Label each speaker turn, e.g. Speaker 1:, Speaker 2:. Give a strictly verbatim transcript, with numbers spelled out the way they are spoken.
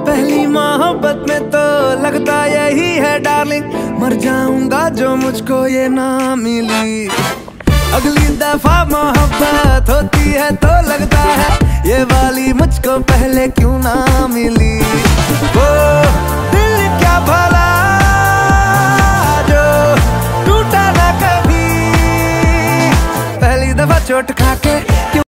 Speaker 1: पहली मोहब्बत में तो लगता यही है डार्लिंग, मर जाऊंगा जो मुझको ये ना मिली। अगली दफा मोहब्बत होती है तो लगता है ये वाली मुझको पहले क्यों ना मिली। वो दिल क्या भला जो टूटा ना कभी, पहली दफा चोट खा के